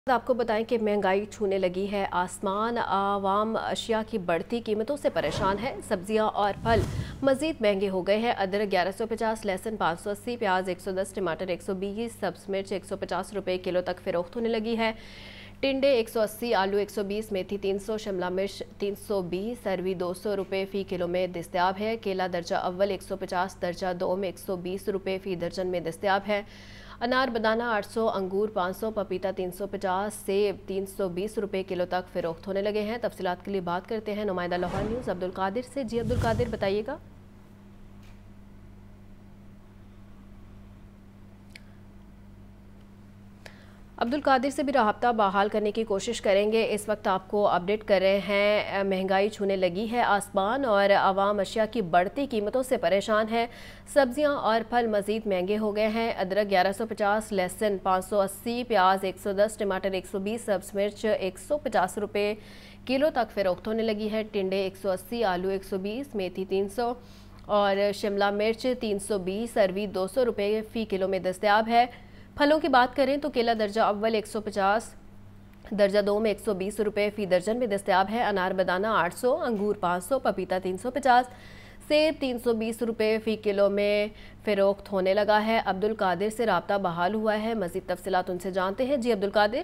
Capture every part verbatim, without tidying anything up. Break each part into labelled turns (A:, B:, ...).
A: आपको बताएं कि महंगाई छूने लगी है आसमान। आवाम अशिया की बढ़ती कीमतों से परेशान है। सब्जियां और फल मजीद महंगे हो गए हैं। अदरक ग्यारह सौ पचास, लहसुन पाँच सौ अस्सी, प्याज एक सौ दस, टमाटर एक सौ बीस, सब्ज मिर्च एक सौ पचास रुपये किलो तक फरोख्त होने लगी है। टिंडे एक सौ अस्सी, आलू एक सौ बीस, मेथी तीन सौ, शिमला मिर्च तीन सौ बीस, अरवी दो सौ रुपये फ़ी किलो में दस्तयाब है। केला दर्जा अव्वल एक सौ पचास, दर्जा दो में एक सौ बीस रुपये फ़ी दर्जन में दस्तयाब है। अनार बनाना आठ सौ, अंगूर पाँच सौ, पपीता तीन सौ पचास, सेब तीन सौ बीस रुपये किलो तक फरोख्त होने लगे हैं। तफसीलात के लिए बात करते हैं नुमाइंदा लाहौर न्यूज़ अब्दुल कादिर से। जी अब्दुल कादिर, बताइएगा। अब्दुल कादिर से भी रब्ता बहाल करने की कोशिश करेंगे। इस वक्त आपको अपडेट कर रहे हैं, महंगाई छूने लगी है आसमान और आवाम अशिया की बढ़ती कीमतों से परेशान है। सब्जियां और फल मज़ीद महंगे हो गए हैं। अदरक ग्यारह सौ पचास, लहसुन पाँच सौ अस्सी, प्याज एक सौ दस, टमाटर एक सौ बीस, सब्ज मिर्च एक सौ पचास रुपये किलो तक फरोख्त होने लगी है। टिंडे एक सौ अस्सी, आलू एक सौ बीस, मेथी तीन सौ और शिमला मिर्च तीन सौ बीस, अरवी दो सौ रुपये फ़ी किलो में दस्तयाब है। फलों की बात करें तो केला दर्जा अव्वल एक सौ पचास, दर्जा दो में एक सौ बीस रुपये फ़ी दर्जन में दस्तयाब है। अनार बनाना आठ सौ, अंगूर पाँच सौ, पपीता तीन सौ पचास, सेब तीन सौ बीस रुपये फ़ी किलो में फ़रोख्त होने लगा है। अब्दुल कादिर से रब्ता बहाल हुआ है, मज़ीद तफसीलात उनसे जानते हैं। जी अब्दुल कादिर।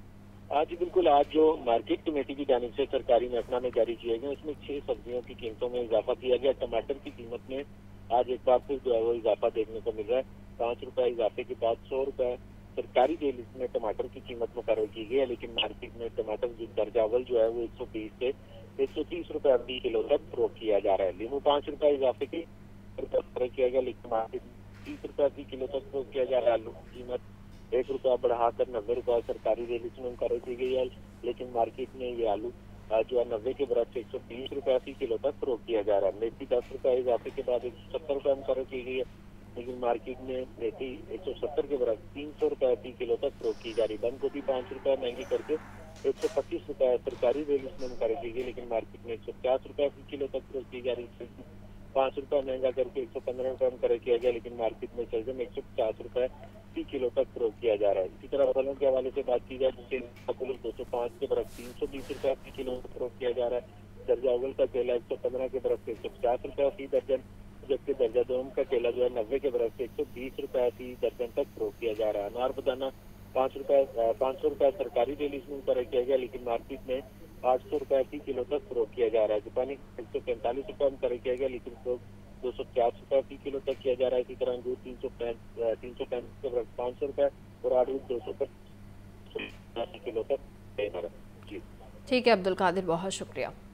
B: आज बिल्कुल आज जो मार्केट कमेटी की जानिब से सरकारी महकमा जारी किए गए, उसमें छह सब्जियों की कीमतों में इजाफा किया गया। टमाटर की कीमत में आज एक बार फिर जो है वो इजाफा देखने को मिल रहा है। पाँच रुपए इजाफे के बाद सौ रुपए सरकारी रेल में टमाटर की कीमत मुकर्रर की गई है, लेकिन मार्केट में टमाटर जो दर्जा अव्वल जो है वो एक सौ बीस से एक सौ तीस रुपए अभी किलो तक फरोख्त किया जा रहा है। लीमू पाँच रुपए इजाफे के मुकर्रर किया गया, लेकिन मार्केट में तीस रुपए अभी किलो तक फरोख्त किया जा रहा है। आलू की कीमत एक रुपया बढ़ाकर नब्बे रुपए सरकारी रेल में मुकर्रर की गई है, लेकिन मार्केट में ये आलू जो है नब्बे के बरस एक सौ बीस रुपए फी किलो तक फरोख्त किया जा रहा है। मेथी दस रुपए इजाफे के बाद एक सौ सत्तर रुपए मुकर्रर की गई है, लेकिन मार्केट में मेथी एक सौ सत्तर के बरस तीन सौ रुपए फी किलो तक फरोख्त की जा रही है। बंद गोभी पाँच रुपए महंगी करके एक सौ पच्चीस रुपए सरकारी रेल में मुकर्रर की गई, लेकिन मार्केट में एक सौ पचास रुपए फी किलो तक फरोख्त की जा रही है। पाँच रुपए महंगा करके एक सौ पंद्रह रुपए मुकर्रर किया गया, लेकिन मार्केट में शलजम एक सौ पचास रुपए फी किलो तक फरोख्त किया जा रहा है। इसी तरह फलों के हवाले से बात की जाए तो दो सौ पाँच के बरस तीन सौ बीस रुपए फी किलो फरोख्त किया जा रहा है। दर्जा अव्वल का केला एक सौ पंद्रह के बरस एक सौ पचास रुपए फी दर्जन, जबकि दर्जा दोम का केला जो है नब्बे के बरस एक सौ बीस रुपए फी दर्जन तक फरोख्त किया जा रहा है। अनार बनाना पाँच रुपए पाँच सौ रुपए सरकारी रिलीज में मुकर्रर किया गया, लेकिन मार्केट में आठ सौ रुपए फी किलो तक फरोख्त किया जा रहा है। जापानी एक सौ पैंतालीस रुपए मुकर्रर किया गया, लेकिन दो सौ पचास रुपए फी किलो तक किया जा रहा है। इसी तरह अंगूर तीन सौ तीन सौ पैंतीस के बरस पाँच सौ रुपए और आड़ू दो सौ किलो तक। जी
A: ठीक है अब्दुल कादिर, बहुत शुक्रिया।